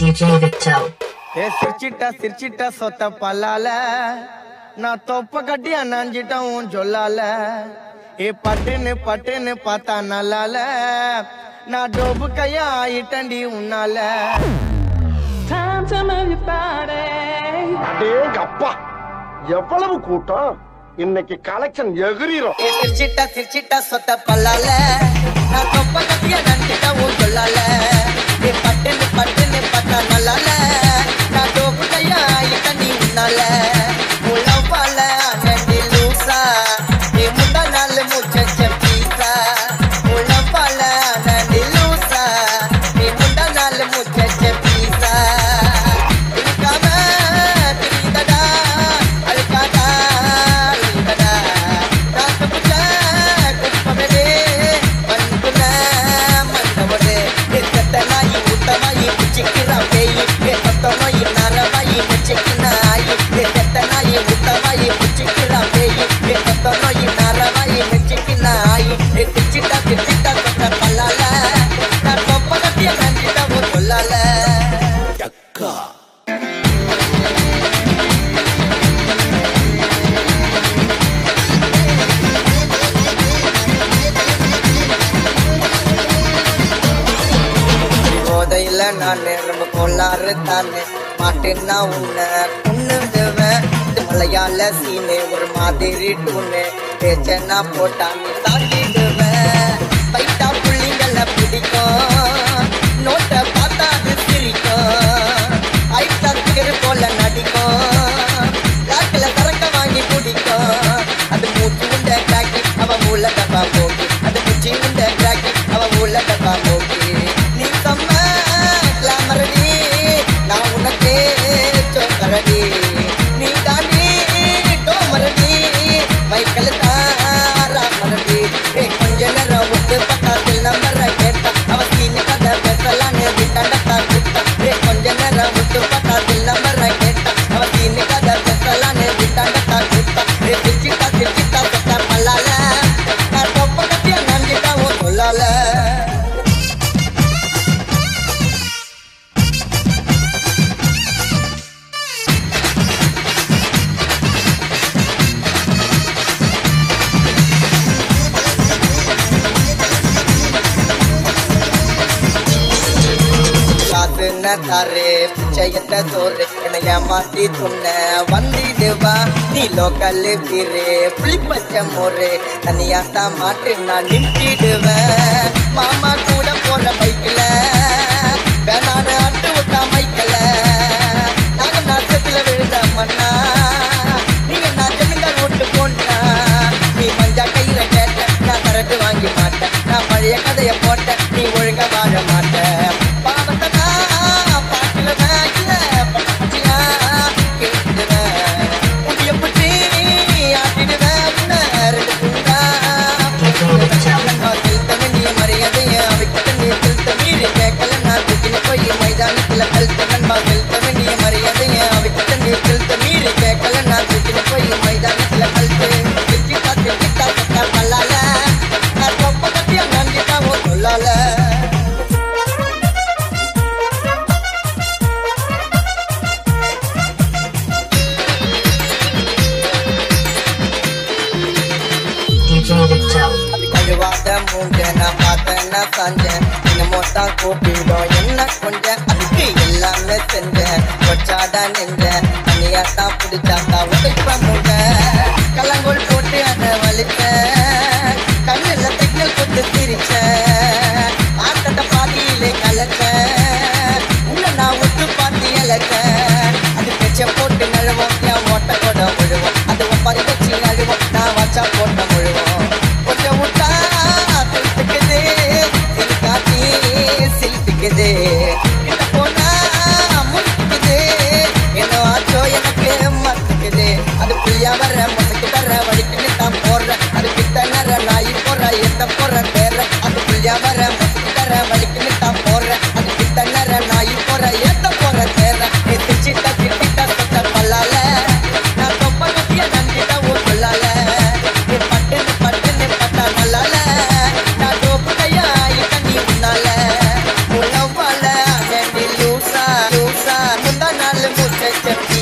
DJ Victor. சிரிச்சிட்டா சொத்த பல்லால நான் தொப்ப கட்டி அண்ணாஞ்சிட்டேன் உன் சொல்லால பட்டுன்னு பார்த்தா நல்லால நான் டோப்பு கையா ஆயிட்டண்டி உன்னால அப்பா எவ்வளவு கூட்டம் இன்னைக்கு கலெக்ஷன் எகிரிரும். சிரிச்சிட்டா சொத்த பல்லால நான் தொப்ப கட்டி அண்ணாஞ்சிட்டேன் உன் சொல்லால பட்டுன்னு பார்த்தா நல்லால நான் டோப்பு கையா ஆயிட்டண்டி உன்னால உழவால அண்ணி லூசா நீ முந்தா நாள் முச்ச பீசா உழவால அண்ணி லூசா நீ முந்தா நாள் முச்ச பீசா இருக்காம திரிதடா அழுக்காடா அழுக்கடா ராத்து புச்ச குப்பமேலே மண்புல மண்டவடே செத்தனாயி ஊட்டமாயி புச்சிக்கிறா பேயி பத்தமாயி நரமாயி முச்சிக்கினாயி செத்தனாயி ஊட்டமாயி புச்சிக்கிறா பேயி பத்தமாயி நரமாயி முச்சிக்கினாயி சிரிச்சிட்டா சொத்த பல்லால நான் தொப்ப கட்டிய நஞ்சிட்டா ஒரு சொல்லால அக்கா போதையில நானு ரொம்ப கோளாறு தானே மாட்டேன்னா உன்னை பொண்ணுடுவேன் மலையாள சீனு ஒரு மாதிரி டூனு பேச்சனா போட்டா நீ தாண்டிடுவேன் பைட்டா புள்ளிங்கள பிடிக்கும் நோட்டை பார்த்தா அது சிரிக்கும் ஐட்டா திகர் போல நடிக்கும் லாக்கில சரக்க வாங்கி குடிக்கும் அது மூச்சு உண்ட கிராக்கி அவ மூல டப்பா போக்கி அது மூச்சு உண்ட கிராக்கி அவ மூல டப்பா போக்கி நீ செம்ம கிளாமரடி நான் உனக்கே சோக்கரடி நீ தாண்டி டோமரடி மைக்கல் தாராமரடி கொஞ்ச நேரம் விட்டு பக்கத்தில் நம்பரை கேட்டா அவ சீனு கதை பேசலான்னு விட்டாண்டா குட்டா கொஞ்ச நேரம் விட்டு பக்கத்தில் நம்பரை கேட்டா அவ சீனு கதை பேசலான்னு விட்டாண்டா குட்டா சிரிச்சிட்டா சொத்த பல்லால நான் தொப்ப கட்டிய நஞ்சிட்டா உன் சொல்லால தாரே பிச்சையத்த சோறு என்னைய மாத்தி துண்ண வந்திடுவா நீ லோக்கல் பீரு புளி பச்சை மோரு தனியாத்தா மாட்டு நான் நின்றுடுவேன் மாமா கூட போன பைக்கில வேணான்னு அட்டு விட்டா மைக்கல நாங்க நாட்டத்துல விழுந்த மண்ணா நீங்க நான் ஜமீன்தார் ஓட்டு போட்டா நீ மஞ்சா கையில கேட்ட நான் கரட்டு வாங்கி மாட்டேன் நான் பழைய கதைய போட்டேன் நீ ஒழுங்கா வாழ மாட்டேன் பாவத்தனா பாட்டுல இல்ல பச்சியா கேட்டுடுவேன் முடிய புட்டி ஆட்டிடுவேன் ரெண்டு குண்டா செலுத்தவன் மரியாதைய அவைக்கிட்ட நீ செலுத்த மீறி கேட்கல நான் தூக்கின போய் மைதானத்துல கழுத்தவன் செலுத்தவன் மரியாதைய அவைக்கிட்ட நீ செலுத்த மீறி கேட்கல நான் தூக்கின போய் மைதானத்துல கழுத்து சிரிச்சிட்டா சொத்த பல்லால நான் தொப்ப கட்டியா நஞ்சிட்டா ஓ சொல்லால DJ Victor. கழுவாத மூஞ்ச நான் பார்த்தேன்னா சாஞ்சேன் இன்னமும் தான் கூப்பிடும் என்ன கொஞ்சம் அதுக்கு எல்லாமே செஞ்சேன் கொச்சாடா நெஞ்ச தனியா தான் பிடிச்சாக்கா உடைப்ப மூஞ்ச கலங்கோல் போட்டு அதை வலிச்சேன் கண்ணுல சிக்னல் போட்டு சிரிச்சேன் ஆட்டத்தை பாதியிலே கலச்சேன் உன்னை நான் ஒத்து பாத்தி இழச்சேன் அது பெச்ச போட்டு நழுவோம் என் ஓட்ட கூட விழுவோம் அது ஒப்பாரி வச்சு நழுவோம் நான் வச்சா போட்ட முழுவோம் கொஞ்சம் விட்டா சிரித்துக்குது சிரிக்காட்டி சிரித்துக்குது கிட்ட போனா முடிக்குது என்ன ஆச்சோ எனக்கு மத்துக்குது HMD